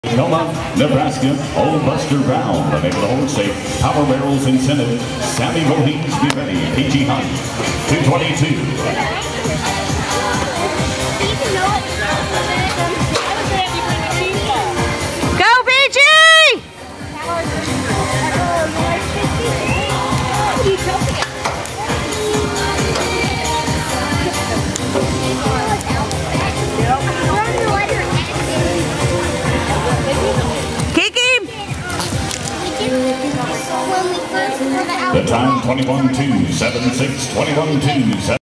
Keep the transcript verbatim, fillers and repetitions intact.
Noma, Nebraska, Old Buster Brown, the name of the horse, safe. Power Barrels Incentive, Sammy Mohins, be ready, P G Hunt, two twenty-two. The time twenty-one two, seven six, twenty-one two, seven